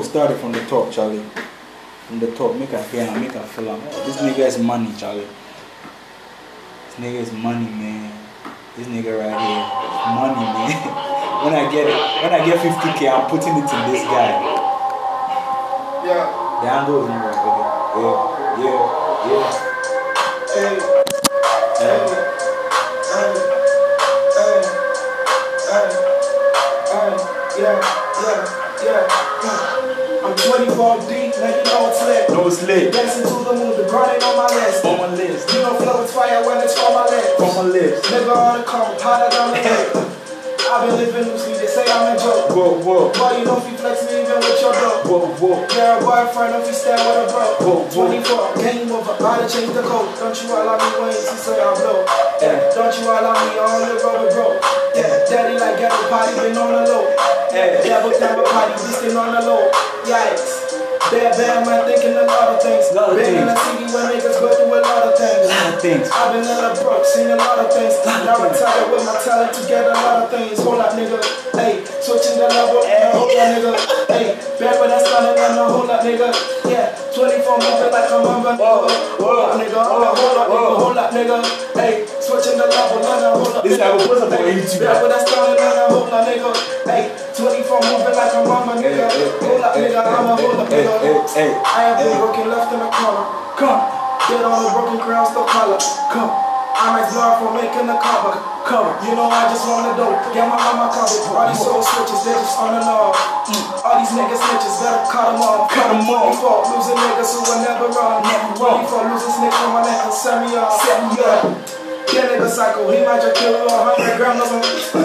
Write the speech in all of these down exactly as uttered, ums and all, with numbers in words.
start it from the top, Charlie. From the top, make her hear and make her feel like, oh, this nigga is money, Charlie. This nigga is money, man. This nigga right here, money, man. when I get it, when I get fifty K, I'm putting it to this guy. Yeah. The angle is right. Okay. Yeah, yeah, yeah. Hey, hey, hey, hey, hey, hey, yeah, yeah, yeah. I'm twenty-four deep, now you know it's lit. No, it's lit. Dancing to the moon, the grinding on my list. On my list. You know flow is fire when it's on my lips. On my lips. Nigga on the come, hotter down the lake. I've been living loosely, they say I'm a joke. Whoa, whoa. Boy, you know if you flex me even with your dope. Whoa, whoa. Yeah, boyfriend, if you stand with a bro. Whoa, whoa. twenty-four, game over, I done changed the code. Don't you allow me when you say I blow. Yeah, don't you allow me on the road, bro. Yeah, daddy like ghetto party, been on the low. Yeah, devil down the party, beastin' on the low. Yikes. Bad, bad man thinking a lot of things. Lot of been things. in the city where niggas go through a lot of things. Lot of things. I've been in the brook, seen a lot of things. Now I'm tired with my talent to get a lot of things. Hold up, nigga. Hey, switching the level. Hey. Hold up, nigga. Hey, back with that stunning and the hold up, nigga. Yeah, twenty-four moving like a mamba. Hold up, nigga. Hold up, hold up, nigga. Hold up, nigga. Hey, switching the level and the hold up. This guy will put up on YouTube. Back with that stunning and the hold up, nigga. Hey, twenty-four moving like a mamba, nigga. Hold up, nigga. I'm a hold up, nigga. Hey, I have been broken left in the corner. Come, get on the broken crown, still color. Come, I might blow for making the cover. Cover, you know I just want the dope. Get my mama covered. All these soul switches, they just on and off. Mm. All these niggas snitches, better cut them off. Cut them off. twenty-four, losing niggas who will never run. Never run. twenty-four, losing snitch on my neck and set me off. Set me yeah. That nigga psycho, he might just kill you a hundred grams of him.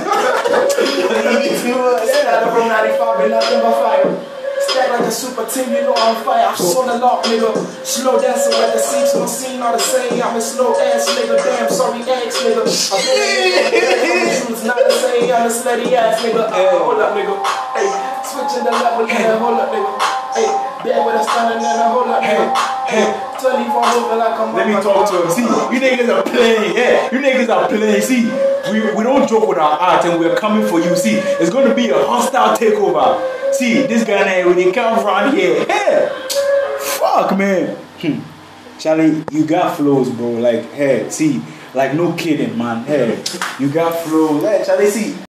Started from ninety-five, been nothing but fire. Stack like a super team, you know I'm fire. I'm just on the lock, nigga. Slow dancing with the seats, no scene, all the same. I'm a slow ass nigga, damn, sorry, ass nigga. I've been in not the same, I'm a slutty ass nigga. Uh, hold up, nigga. Hey, switching the level, yeah, hold up, nigga. Hey, bad with a stunning and a hold up, nigga. Hey, twenty-four moving like I'm let me talk to him. See, you niggas are playing. Yeah, you niggas are playing. See, we, we don't joke with our art and we're coming for you. See, it's going to be a hostile takeover. See, this guy when he come around here. Hey, fuck, man. Hmm. Charlie, you got flows, bro. Like, hey, see, like no kidding, man. Hey, you got flows. Hey, Charlie, see.